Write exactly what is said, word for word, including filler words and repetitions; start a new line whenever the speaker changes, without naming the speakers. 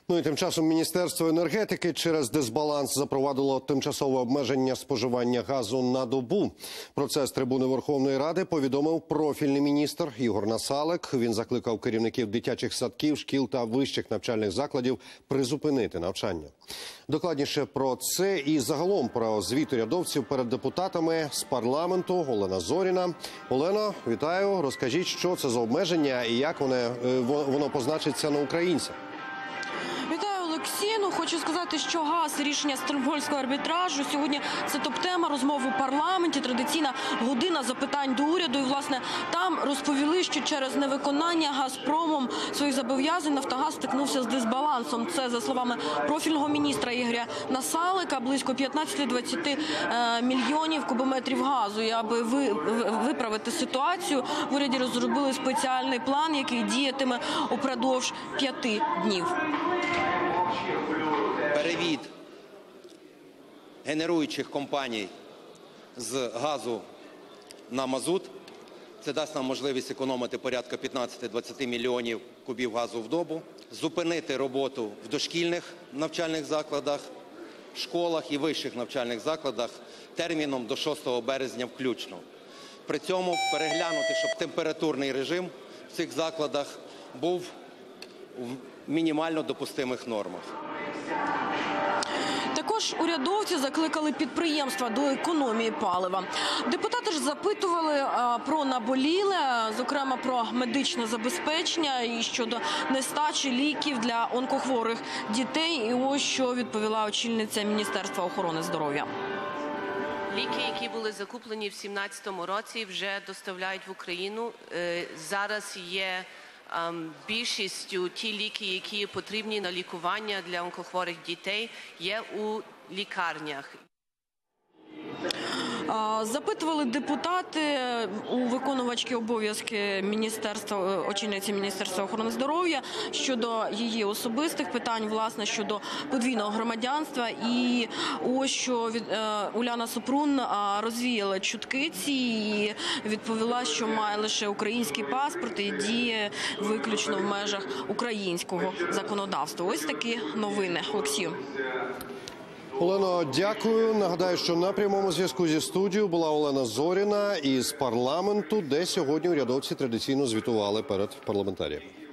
Ну і тим часом Міністерство енергетики через дисбаланс запровадило тимчасове обмеження споживання газу на добу. Про це з трибуни Верховної Ради повідомив профільний міністр Ігор Насалик. Він закликав керівників дитячих садків, шкіл та вищих навчальних закладів призупинити навчання. Докладніше про це і загалом про звіт урядовців перед депутатами з парламенту Олена Зоріна. Олено, вітаю. Розкажіть, що це за обмеження і як воно, воно позначиться на українцях.
Ну, хочу сказати, що газ – рішення Стокгольмського арбітражу. Сьогодні це топ-тема розмов у парламенті, традиційна година запитань до уряду. І, власне, там розповіли, що через невиконання «Газпромом» своїх зобов'язань «Нафтогаз» стикнувся з дисбалансом. Це, за словами профільного міністра Ігоря Насалика, близько п'ятнадцять-двадцять мільйонів кубометрів газу. І аби виправити ситуацію, в уряді розробили спеціальний план, який діятиме упродовж п'яти днів.
Перевід генеруючих компаній з газу на мазут. Це дасть нам можливість економити порядка п'ятнадцять-двадцять мільйонів кубів газу в добу, зупинити роботу в дошкільних навчальних закладах, школах і вищих навчальних закладах терміном до шостого березня включно. При цьому переглянути, щоб температурний режим в цих закладах був в мінімально допустимих нормах.
Також урядовці закликали підприємства до економії палива. Депутати ж запитували а, про наболіле, зокрема про медичне забезпечення і щодо нестачі ліків для онкохворих дітей. І ось що відповіла очільниця Міністерства охорони здоров'я.
Ліки, які були закуплені в дві тисячі сімнадцятому році, вже доставляють в Україну. Зараз є більшістю ті ліки, які потрібні на лікування для онкохворих дітей, є у лікарнях.
Запитували депутати у виконувачки обов'язки міністерства, очільниці Міністерства охорони здоров'я щодо її особистих питань, власне, щодо подвійного громадянства. І ось що від, Уляна Супрун розвіяла чутки ці і відповіла, що має лише український паспорт і діє виключно в межах українського законодавства. Ось такі новини. Олексію.
Олено, дякую. Нагадаю, що на прямому зв'язку зі студією була Олена Зоріна із парламенту, де сьогодні урядовці традиційно звітували перед парламентаріями.